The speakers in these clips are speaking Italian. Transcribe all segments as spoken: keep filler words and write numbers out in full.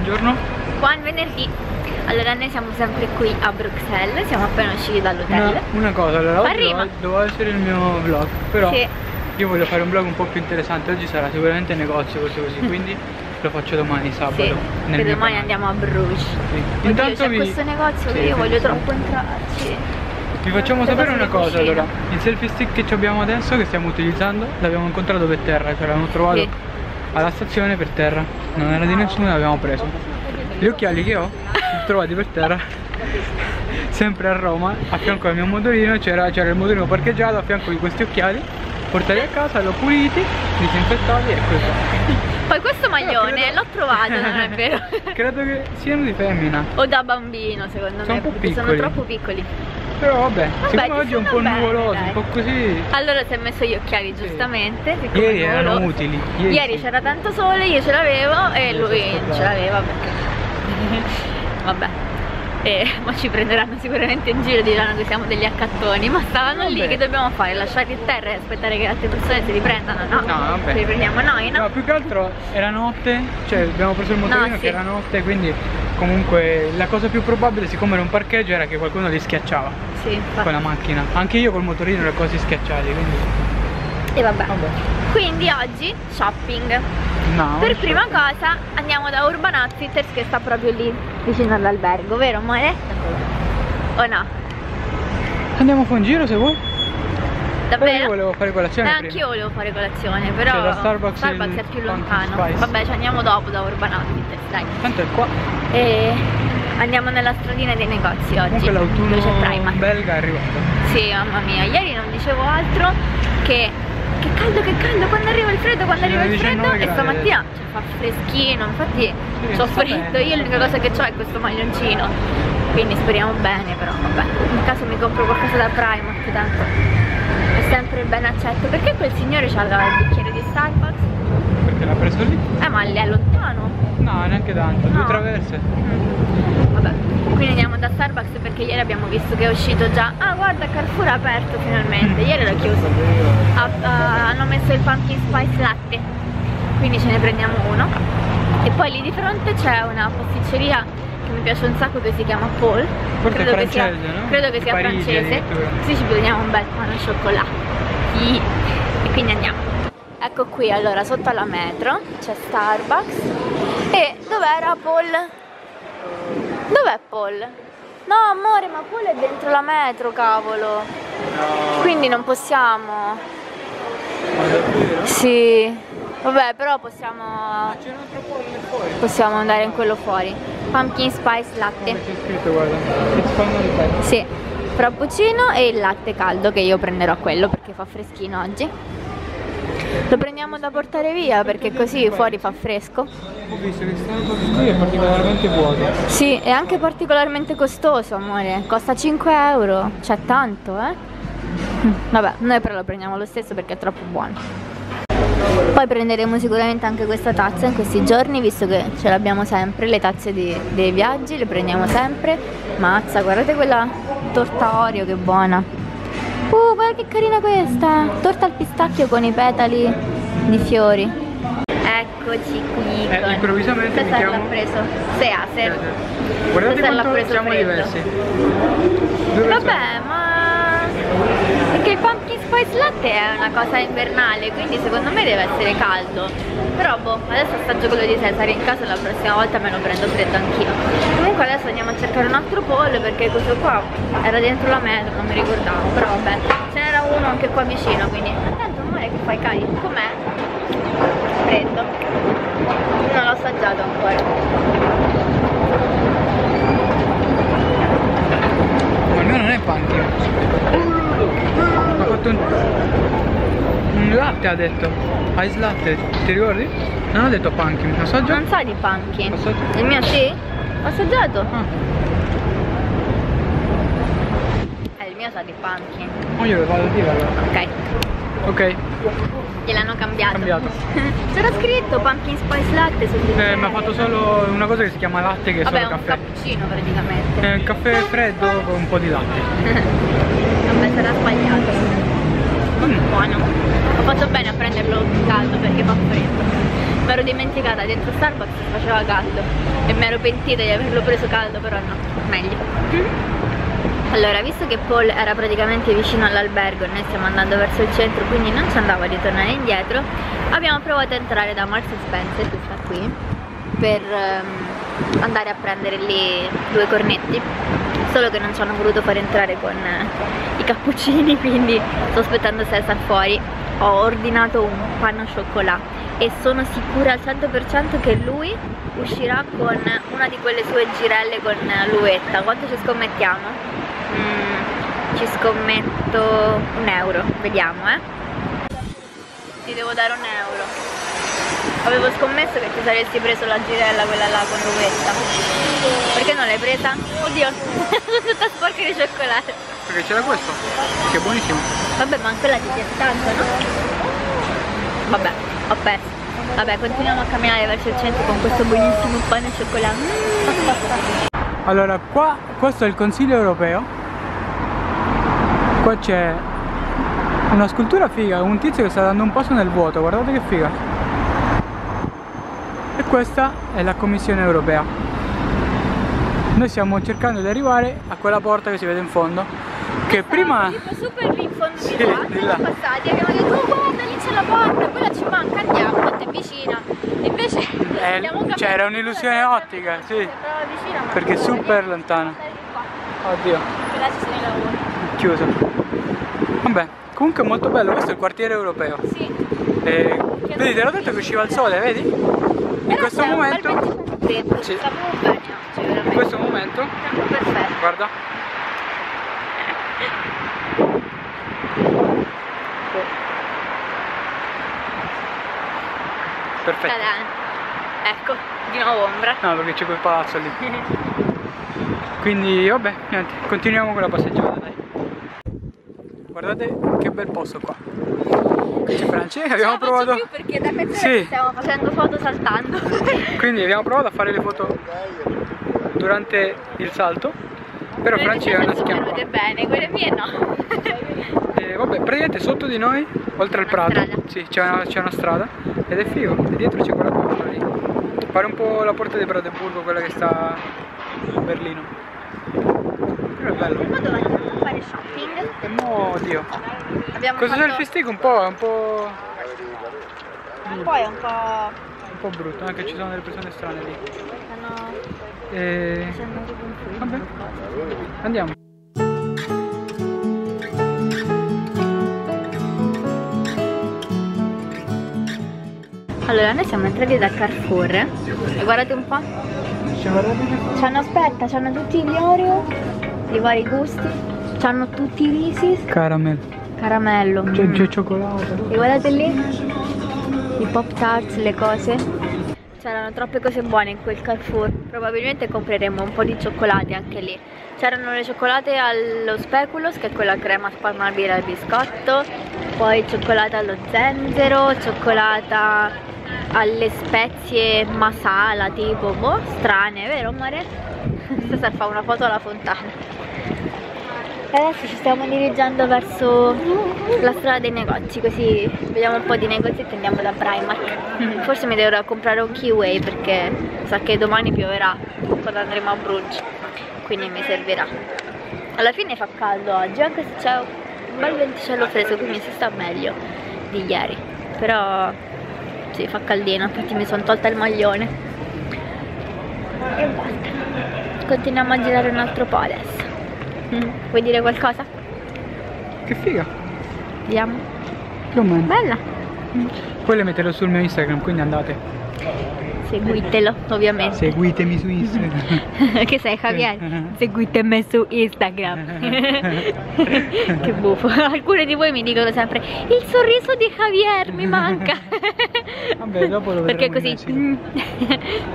giorno? Buon venerdì. Allora noi siamo sempre qui a Bruxelles, siamo appena usciti dall'hotel. Una, una cosa, allora oggi Arriva. doveva essere il mio vlog, però Sì. io voglio fare un vlog un po' più interessante. Oggi sarà sicuramente negozio, cose così, quindi lo faccio domani, sabato. Sì, nel che mio domani canale. andiamo a Bruges. Sì. Oddio, Intanto c'è vi... questo negozio sì, che io sì, voglio sì. troppo entrarci. Vi facciamo Le sapere cose una di cosa, cucina. allora, il selfie stick che abbiamo adesso, che stiamo utilizzando, l'abbiamo incontrato per terra, cioè l'abbiamo trovato Sì. alla stazione per terra, non era di nessuno, l'abbiamo preso. Gli occhiali che ho, li ho trovati per terra, sempre a Roma, a fianco al mio motorino, c'era il motorino parcheggiato a fianco di questi occhiali, portati a casa, l'ho puliti, disinfettati e così. Poi questo maglione credo- l'ho trovato, non è vero? Credo che siano di femmina, O da bambino secondo Sono me, un po' perché sono piccoli. troppo piccoli. però vabbè, Vabbè, siccome ti oggi è un po' stanno bene, nuvoloso, dai. un po' così. Allora si è messo gli occhiali Sì. giustamente. siccome Ieri è erano nuvoloso. utili. Ieri, Ieri sì. c'era tanto sole, io ce l'avevo e Io lui ci ho non ce scordato. l'aveva perché... Vabbè. E, ma ci prenderanno sicuramente in giro, diranno che siamo degli accattoni. Ma stavano lì, Vabbè. che dobbiamo fare? Lasciarli in terra e aspettare che altre persone se li prendano? No, No, vabbè. se li prendiamo noi, no? No, più che altro era notte, cioè abbiamo preso il motorino No, sì. che era notte, quindi comunque la cosa più probabile, siccome era un parcheggio, era che qualcuno li schiacciava Sì, infatti. con la macchina. Anche io col motorino ero quasi schiacciati, quindi E vabbè. vabbè. Quindi oggi shopping. No, Per non so. prima cosa andiamo da Urban Outfitters che sta proprio lì vicino all'albergo, vero amore? O no? Andiamo a fare un giro se vuoi. Però Davvero? io volevo fare Eh, colazione anche prima. io volevo fare colazione, però Cioè, da Starbucks il è più Pumpkin lontano. Spice. Vabbè, ci andiamo dopo da Urban Outfitters, dai. Tanto è qua. E andiamo nella stradina dei negozi oggi. Comunque l'autunno dove c'è Primark. belga è arrivato. Sì, mamma mia, ieri non dicevo altro che che caldo, che caldo, quando arriva il freddo, quando Sì, arriva il freddo. diciannove E gradi stamattina cioè, fa freschino, infatti Sì, c'ho sta freddo, bene. io l'unica cosa che ho è questo maglioncino. Quindi speriamo bene, però vabbè. In caso mi compro qualcosa da Primark, tanto è sempre ben accetto. Perché quel signore c'ha il bicchiere di Starbucks? Perché l'ha preso lì? Eh, ma lì è lontano. No, neanche tanto, No. due traverse. Mm. Vabbè, quindi andiamo da Starbucks perché ieri abbiamo visto che è uscito già. Ah, guarda, Carrefour è aperto finalmente. Ieri era chiuso. Ha- ha- hanno messo il pumpkin spice latte, quindi ce ne prendiamo uno. E poi lì di fronte c'è una pasticceria che mi piace un sacco che si chiama Paul. Forse è credo che sia, francese, no? credo che Di sia Parigi, francese. addirittura. Sì, ci prendiamo un bel pane al cioccolato. Sì. E quindi andiamo. Ecco qui, allora sotto alla metro c'è Starbucks. E dov'era Paul? Dov'è Paul? No amore, ma Paul è dentro la metro, cavolo. No. Quindi non possiamo. Ma davvero? Sì. Vabbè, però possiamo C'è un altro po' lì fuori. possiamo andare in quello fuori. Pumpkin spice latte. Come c'è scritto, guarda. It's finally back. Sì. Frappuccino e il latte caldo, che io prenderò quello perché fa freschino oggi. Lo prendiamo da portare via perché così fuori fa fresco. Ho visto che Starbucks qui è particolarmente vuoto. Sì, è anche particolarmente costoso, amore. Costa cinque euro. C'è tanto, eh? Vabbè, noi però lo prendiamo lo stesso perché è troppo buono. Poi prenderemo sicuramente anche questa tazza in questi giorni, visto che ce l'abbiamo sempre, le tazze di- dei viaggi le prendiamo sempre. Mazza, guardate quella torta Oreo che buona. Uh, guarda che carina questa! Torta al pistacchio con i petali di fiori. Eccoci qui. Eh, con- improvvisamente mi Cesar chiamo- l'ha preso. Seaser. Guardate Cesar l'ha quanto preso siamo freddo. diversi. Due persone. Vabbè, ma perché il pumpkin spice latte è una cosa invernale, quindi secondo me deve essere caldo. Però boh, adesso assaggio quello di Cesare, in caso la prossima volta me lo prendo freddo anch'io. Comunque adesso andiamo a cercare un altro pollo perché questo qua era dentro la metro, non mi ricordavo. Però vabbè, ce n'era uno anche qua vicino, quindi attento amore che fai cari. Com'è? Freddo. Non l'ho assaggiato ancora. Ma il mio non è pumpkin. Ha fatto un... un latte, ha detto. Ice latte, ti ricordi? Non ha detto pumpkin, assaggio? Non sa di pumpkin. Assaggio? Il mio sì? Ho assaggiato? Ah, Eh, il mio sa di pumpkin. ma io lo vado a dire allora. Ok, Ok, gliel'hanno cambiato. cambiato. C'era scritto pumpkin spice latte sul Eh, bicchiere. mi ha fatto solo una cosa che si chiama latte, che è Vabbè, solo un caffè. cappuccino praticamente. È un caffè freddo con un po' di latte. Vabbè, sarà sbagliato. Buono. Ho fatto bene a prenderlo caldo perché fa freddo. mi ero dimenticata, dentro Starbucks faceva caldo e mi ero pentita di averlo preso caldo, però no, meglio. Allora, visto che Paul era praticamente vicino all'albergo e noi stiamo andando verso il centro, quindi non ci andava di tornare indietro, abbiamo provato a entrare da Marks and Spencer, che sta qui, per um, andare a prendere lì due cornetti, solo che non ci hanno voluto far entrare con uh, i cappuccini, quindi sto aspettando Cesar fuori. Ho ordinato un panno au chocolat e sono sicura al cento per cento che lui uscirà con una di quelle sue girelle con l'uvetta. Quanto ci scommettiamo? Mm, ci scommetto un euro, vediamo eh. Ti devo dare un euro. Avevo scommesso che ti saresti preso la girella, quella là con l'uvetta. Perché non l'hai presa? Oddio, sono tutta sporca di cioccolato. Perché c'era questo, che è buonissimo. Vabbè, ma quella ti piace tanto, no? Vabbè, ho perso. Vabbè, continuiamo a camminare verso il centro con questo buonissimo pane e cioccolato. Allora, qua, questo è il Consiglio Europeo. Qua c'è una scultura figa, un tizio che sta dando un passo nel vuoto, guardate che figa. E questa è la Commissione Europea. Noi stiamo cercando di arrivare a quella porta che si vede in fondo, che esatto, prima... tipo super lì in fondo sì, di là, di là. siamo passati e abbiamo detto oh guarda lì c'è la porta, quella ci manca, andiamo, tanto è vicina. E invece eh, c'era un'illusione ottica, sì, vicina, perché è super lontana. Oddio, là ci sono i lavori. Chiuso. Vabbè, comunque è molto bello, questo è il quartiere europeo. Sì. E, vedi, te l'ho detto che usciva il sole, vedi? In questo momento... Sì. In questo momento... Perfetto. Guarda. Perfetto. Ecco, di nuovo ombra. No, perché c'è quel palazzo lì. Quindi vabbè, niente, continuiamo con la passeggiata, dai. Guardate che bel posto qua. Qui c'è Francesca, abbiamo provato... più perché da mezz'ora sì. stiamo facendo foto saltando. Quindi abbiamo provato a fare le foto durante il salto, però Francesca è una schiappa. Venute bene, quelle mie no. E vabbè, praticamente sotto di noi, oltre al prato, sì, c'è una, una strada ed è figo, e dietro c'è quella porta lì. Pare un po' la porta di Brandeburgo, quella che sta a Berlino. Però è bello. Ma dove andiamo a fare shopping? E mo' Dio. Abbiamo Questo fatto... selfie stick un po', è un po'... Poi è un po'... un po' brutto, anche ci sono delle persone strane lì. Stanno... E... vabbè, andiamo. Allora, noi siamo entrati da Carrefour e guardate un po'. C'hanno, aspetta, c'hanno tutti gli Oreo di vari gusti, c'hanno tutti i Reese's. Caramello. Caramello. C'è mm. il cioccolato. E guardate lì, i Pop Tarts, le cose. C'erano troppe cose buone in quel Carrefour. Probabilmente compreremo un po' di cioccolate anche lì. C'erano le cioccolate allo speculoos, che è quella crema spalmabile al biscotto. Poi cioccolata allo zenzero, cioccolata alle spezie masala, tipo, boh, strane, vero amore? Cesar fa una foto alla fontana. E adesso ci stiamo dirigendo verso la strada dei negozi, così vediamo un po' di negozi e andiamo da Primark. Forse mi dovrò comprare un Kiwi perché sa che domani pioverà quando andremo a brunch, quindi mi servirà. Alla fine fa caldo oggi, anche se c'è un bel venticello fresco, quindi si sta meglio di ieri, però sì, fa caldino, infatti mi sono tolta il maglione e basta. Continuiamo a girare un altro po' adesso. Mm. Vuoi dire qualcosa? Che figa. Vediamo. Più o meno. Bella. Mm. Poi le metterò sul mio Instagram, quindi andate. Seguitelo, ovviamente. Seguitemi su Instagram. Che sei, Javier? Seguitemi su Instagram. Che buffo. Alcuni di voi mi dicono sempre il sorriso di Javier mi manca. Vabbè, dopo lo perché vedremo. Così.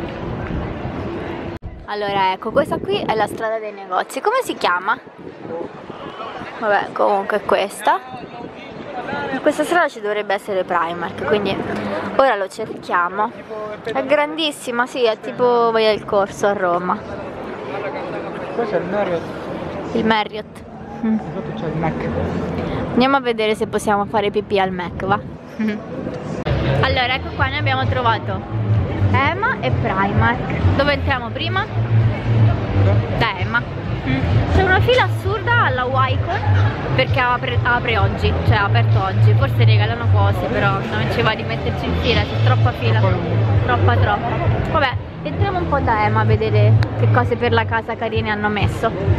Allora, ecco, questa qui è la strada dei negozi. Come si chiama? Vabbè, comunque è questa. In questa strada ci dovrebbe essere Primark, quindi ora lo cerchiamo. È grandissima, sì, è tipo Via del Corso a Roma. Questo è il Marriott. Il Marriott. Mm. Sotto c'è il Mac. Andiamo a vedere se possiamo fare pipì al Mac, va? Allora, ecco qua, noi abbiamo trovato Ema e Primark. Dove entriamo prima? Da Ema. Mm. C'è una fila assurda alla Wycon perché apre, apre oggi, cioè ha aperto oggi. Forse regalano cose, però non ci va di metterci in fila, c'è troppa fila. Troppa troppa. Vabbè, entriamo un po' da Ema a vedere che cose per la casa carine hanno messo.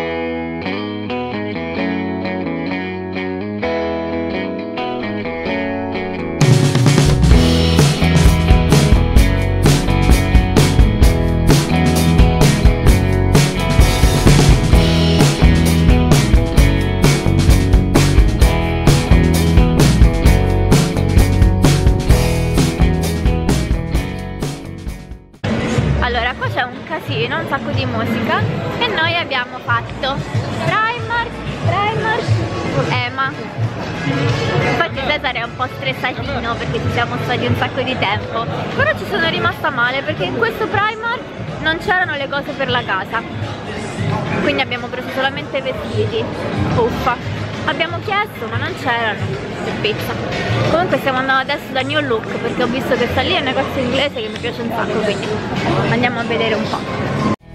Allora, qua c'è un casino, un sacco di musica e noi abbiamo fatto Primark, Primark, Ema. Infatti Cesare è un po' stressatino perché ci siamo stati un sacco di tempo, però ci sono rimasta male perché in questo Primark non c'erano le cose per la casa, quindi abbiamo preso solamente vestiti. Uffa. Abbiamo chiesto ma non c'erano, che pizza. Comunque stiamo andando adesso da New Look perché ho visto che sta lì, è un negozio inglese che mi piace un sacco, quindi andiamo a vedere un po'.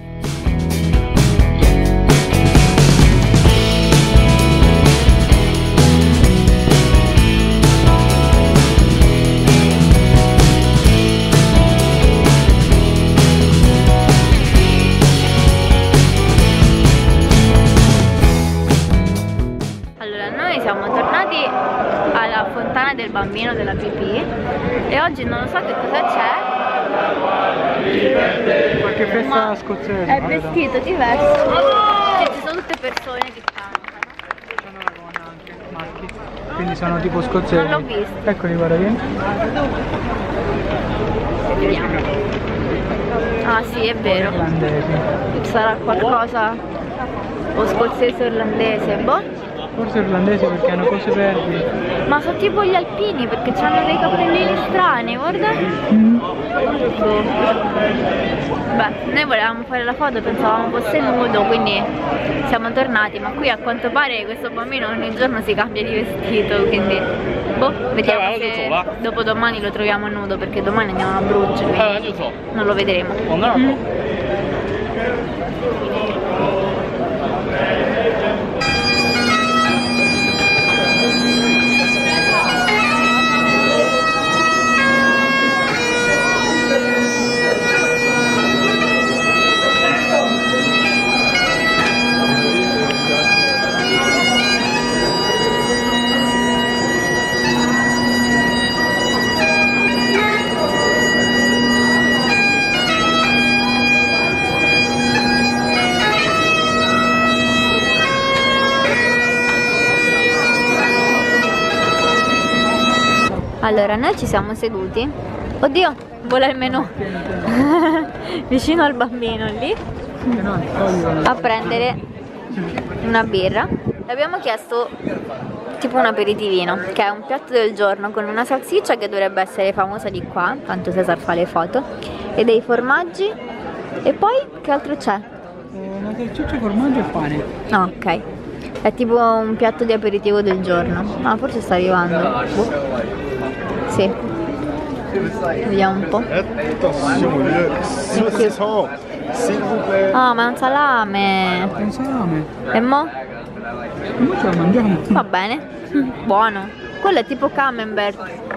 Siamo tornati alla fontana del bambino della pipì e oggi non so che cosa c'è. Qualche festa scozzese. È vestito diverso. Cioè, ci sono tutte persone che cantano. C'hanno la gonna anche, maschi. Quindi sono tipo scozzesi. Non l'ho visto. Eccoli, guarda, vieni. Vediamo. Ah sì, è vero. Irlandesi. Sarà qualcosa o scozzese o irlandese, boh. Forse irlandese perché hanno cose verdi. Ma sono tipo gli alpini perché hanno dei cappellini strani, guarda. Mm. Boh. Beh, noi volevamo fare la foto, pensavamo fosse nudo, quindi siamo tornati, ma qui a quanto pare questo bambino ogni giorno si cambia di vestito, quindi boh, vediamo se dopo domani lo troviamo nudo perché domani andiamo a Bruges, quindi non lo vedremo. Mm. Allora, noi ci siamo seduti. Oddio, vola il menù. Vicino al bambino lì. A prendere una birra. E abbiamo chiesto tipo un aperitivino, che è un piatto del giorno con una salsiccia che dovrebbe essere famosa di qua, tanto Cesar fa le foto, e dei formaggi. E poi che altro c'è? Una salsiccia, formaggio e pane. Ah, ok. È tipo un piatto di aperitivo del giorno. Ah, forse sta arrivando. Sì. Vediamo un po'. Ah, ma è un salame. È un salame. E mo? E mo ce la mangiamo. Va bene. Buono. Quello è tipo camembert.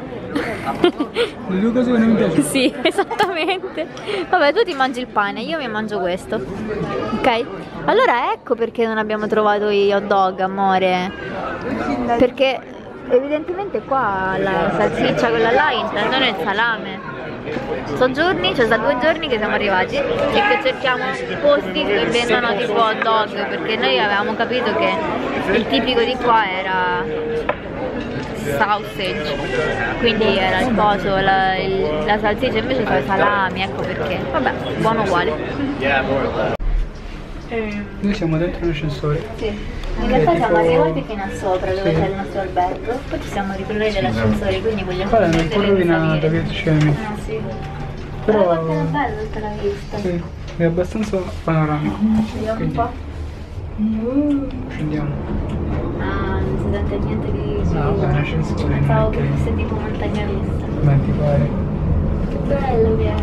Le due cose che non mi piacciono. Sì, esattamente. Vabbè, tu ti mangi il pane, io mi mangio questo. Ok? Allora ecco perché non abbiamo trovato gli hot dog, amore. Perché evidentemente qua la salsiccia, quella là, intendono il salame. Sono giorni, cioè da due giorni che siamo arrivati e che cerchiamo posti che vendono tipo hot dog, perché noi avevamo capito che il tipico di qua era sausage, quindi era il coso, la, il, la salsiccia invece sono i salami, ecco perché. Vabbè, buono uguale. Noi siamo dentro l'ascensore. Sì, in realtà siamo arrivati fino a sopra dove c'è il nostro albergo, poi ci siamo ritornati dall'ascensore, quindi vogliamo Guarda, è un po' rovinato, che scemi. Ah sì. Però Però è bella tutta la vista. sì, è abbastanza panoramico. Vediamo un po'. Scendiamo. Ah, non si niente, niente di... No, vabbè, un ascensore. Pensavo che fosse tipo montagna vista. Ma ti pare? Che bello che è.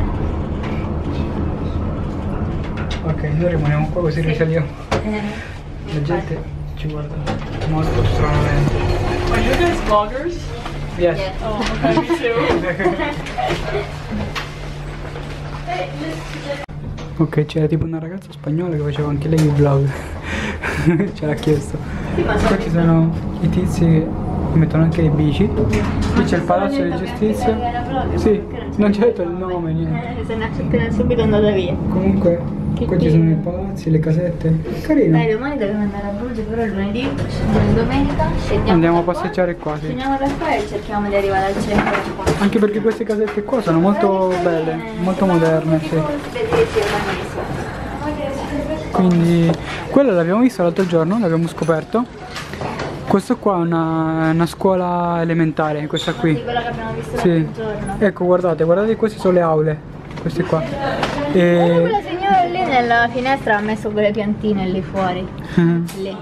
Ok, noi rimaniamo qua così Sì. risaliamo. Eh, La gente ci guarda molto stranamente. Are you guys vloggers? Yes. yes. Oh, okay, me too. Ok, c'era tipo una ragazza spagnola che faceva anche lei i vlog. Ce l'ha chiesto. Sì, ma Qua ci sono i tizi che mettono anche le bici. Qui c'è il palazzo di giustizia. Sì, non c'è detto il nome, niente. Eh, se ne è appena subito andata via. Comunque, qua ci sono i palazzi, le casette. Carino. Dai, domani dobbiamo andare a Bruges, però lunedì, domenica scendiamo. Andiamo a da qua, passeggiare qua, sì. Scendiamo da qua e cerchiamo di arrivare al centro. Anche perché queste casette qua sono molto belle, molto moderne, sì. Quindi quella l'abbiamo vista l'altro giorno, l'abbiamo scoperto. Questo qua è una, una scuola elementare, questa Sì, qui. quella che abbiamo visto Sì. l'altro giorno. Ecco, guardate, guardate, queste sono le aule, queste qua. Guarda E... quella signora lì nella finestra ha messo quelle piantine lì fuori. Lì.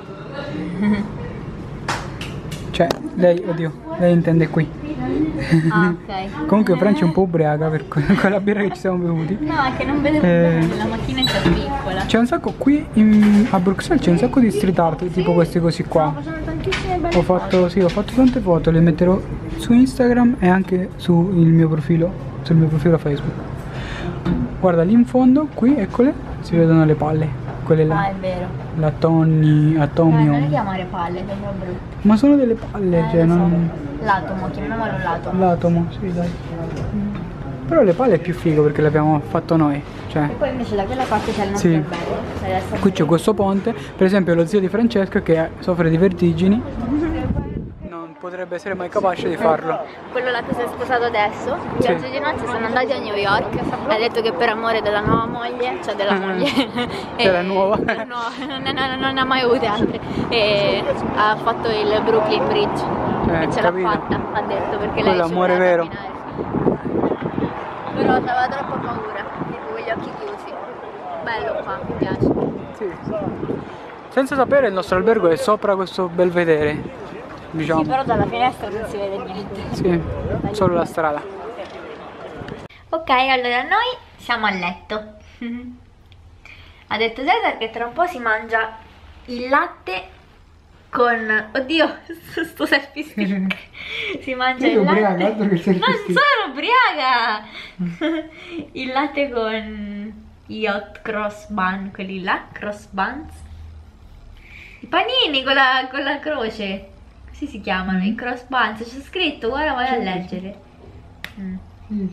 Cioè, lei, oddio, lei intende qui. Ah, ok. Comunque Francia è un po' ubriaca per que- quella birra che ci siamo bevuti. No, è che non vedevo Eh. bene, la macchinetta è piccola. C'è un sacco qui in- a Bruxelles, c'è un sacco di street art, tipo questi così qua. Facciano tantissime belle Ho foto. fatto, sì, ho fatto tante foto, le metterò su Instagram e anche sul mio profilo, sul mio profilo Facebook. Guarda lì in fondo, qui, eccole, si vedono le palle. Quelle là. Ah, è vero. La Tonni, Dai, non le Atomium. chiamare palle, sembra brutto. Ma sono delle palle, Eh, cioè lo so. non. L'atomo, chiamiamolo l'atomo. L'atomo, sì dai. Però le palle è più figo perché le abbiamo fatto noi. Cioè. E poi invece da quella parte c'è il nostro Sì. albergo. Adesso Qui c'è questo ponte, per esempio lo zio di Francesca che soffre di vertigini non potrebbe essere mai capace di farlo. Quello là che si è sposato adesso, Sì. sì. Oggi di notte sono andati a New York, ha detto che per amore della nuova moglie, cioè della Ah. moglie, Della nuova. no, non, non, non ne ha mai avute altre, e ha fatto il Brooklyn Bridge Eh, e ce l'ha capito. fatta, ha detto, perché Quello lei è ci amore voleva vero. camminare. Però aveva troppa paura, tipo con gli occhi chiusi. Bello qua, mi piace. Sì. Senza sapere il nostro albergo è sopra questo belvedere. Diciamo. Sì, però dalla finestra non si vede niente. Sì, solo la strada. Ok, allora noi siamo a letto. Ha detto Cesar che tra un po' si mangia il latte con... Oddio, sto selfie stick. Si mangia Sei il latte... ubriaca, altro che selfie Non stick. sono ubriaca! Il latte con gli hot cross bun, quelli là, cross buns. I panini con la, con la croce. Così si chiamano, i cross buns. C'è scritto, guarda, vai a leggere. Mm. Sì,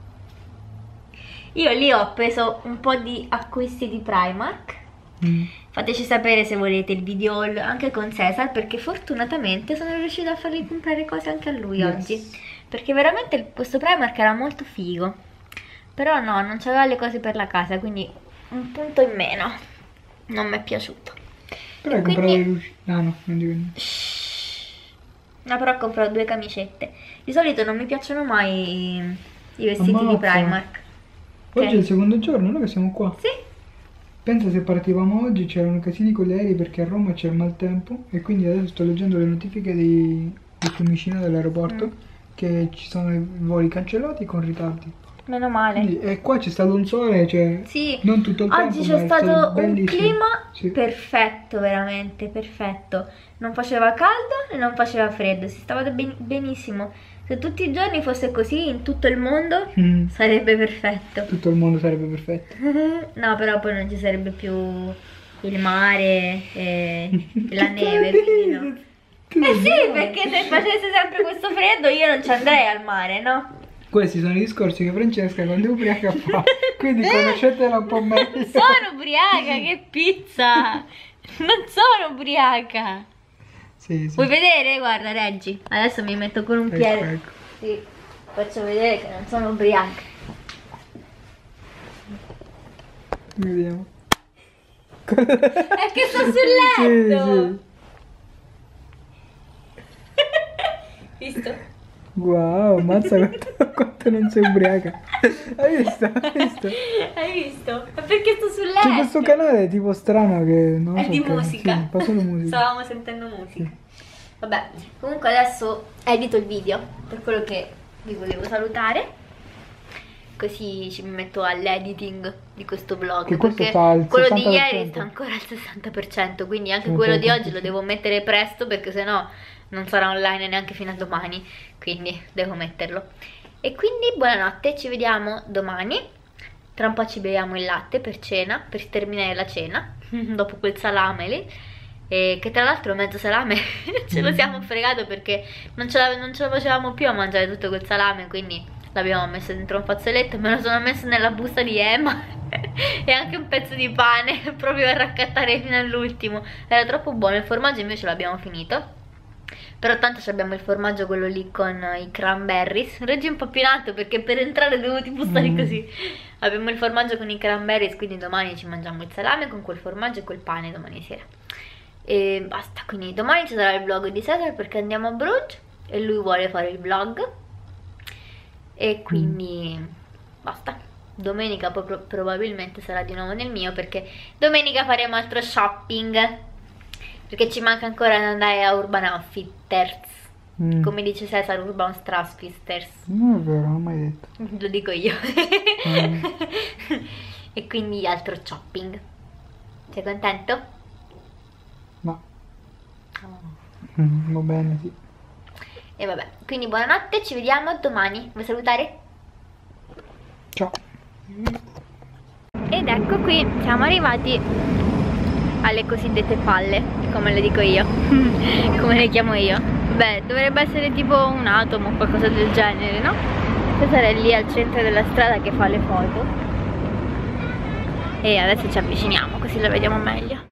Io lì ho preso un po' di acquisti di Primark. sì. Fateci sapere se volete il video haul anche con Cesar, perché fortunatamente sono riuscita a fargli comprare cose anche a lui Yes. oggi. Perché veramente il- questo Primark era molto figo. Però no, non c'aveva le cose per la casa, quindi un punto in meno. Non mi è piaciuto. Però E hai comprato quindi- le luci. Ah no, non dico niente. No, però ho comprato due camicette. Di solito non mi piacciono mai i, i vestiti di Ammazza. Primark. Oggi Ok. è il secondo giorno, noi che siamo qua. Sì. Pensa se partivamo oggi c'erano casini con gli aerei perché a Roma c'è il maltempo e quindi adesso sto leggendo le notifiche di, di Fiumicino dell'aeroporto Mm. che ci sono i voli cancellati con ritardi. Meno male. Quindi, e qua c'è stato un sole, cioè Sì, non tutto il tempo. oggi ma c'è è stato un bellissimo. clima Sì. perfetto, veramente perfetto. Non faceva caldo e non faceva freddo, si stava ben- benissimo. Se tutti i giorni fosse così in tutto il mondo Mm. sarebbe perfetto. Tutto il mondo sarebbe perfetto. No, però poi non ci sarebbe più il mare e la Che neve, te quindi la no. dici? Tu Eh lo sì, sai. perché se facesse sempre questo freddo io non ci andrei al mare, no? Questi sono i discorsi che Francesca quando è ubriaca fa, quindi conoscetela un po' meglio. Sono ubriaca, che pizza! Non sono ubriaca! Sì, sì. Vuoi vedere? Guarda, reggi. Adesso mi metto con un Ecco, piede. ecco. Sì, faccio vedere che non sono ubriaca. Vediamo. È che sto sul letto! Sì, sì. Visto? Wow, mazza quanto, quanto non sei ubriaca. Hai visto? Hai visto? Hai visto? Ma perché sto sul letto? C'è questo canale tipo strano che non È so di che- musica. Sì, fa solo musica. Stavamo sentendo musica. Vabbè, comunque adesso edito il video, per quello che vi volevo salutare. Così ci metto all'editing di questo vlog, che questo perché sta al quello di sessanta per cento. ieri sta ancora al sessanta per cento, quindi anche quello di oggi lo devo mettere presto, perché sennò non sarà online neanche fino a domani, quindi devo metterlo. E quindi buonanotte, ci vediamo domani. Tra un po' ci beviamo il latte per cena, per terminare la cena, dopo quel salame lì. E che tra l'altro mezzo salame ce lo siamo fregato, perché non ce, la, non ce la facevamo più a mangiare tutto quel salame, quindi l'abbiamo messo dentro un fazzoletto, me lo sono messo nella busta di Emma e anche un pezzo di pane proprio a raccattare fino all'ultimo. Era troppo buono. Il formaggio invece l'abbiamo finito, però tanto abbiamo il formaggio quello lì con i cranberries. Reggi un po' più in alto perché per entrare devo tipo stare così. Abbiamo il formaggio con i cranberries, quindi domani ci mangiamo il salame con quel formaggio e quel pane domani sera. E basta, quindi domani ci sarà il vlog di Cesar perché andiamo a Bruges e lui vuole fare il vlog. E quindi mm. basta. Domenica poi pro probabilmente sarà di nuovo nel mio, perché domenica faremo altro shopping, perché ci manca ancora da andare a Urban Outfitters. Mm. Come dice Cesar, Urban Outfitters. Non è vero, non l'ho mai detto. Lo dico io. Mm. E quindi altro shopping. Sei contento? No. Oh. Mm, va bene, sì. E vabbè, quindi buonanotte, ci vediamo domani. Vuoi salutare? Ciao. Ed ecco qui, siamo arrivati alle cosiddette palle, come le dico io, come le chiamo io. Beh, dovrebbe essere tipo un atomo o qualcosa del genere, no? Cesare è lì al centro della strada che fa le foto. E adesso ci avviciniamo, così la vediamo meglio.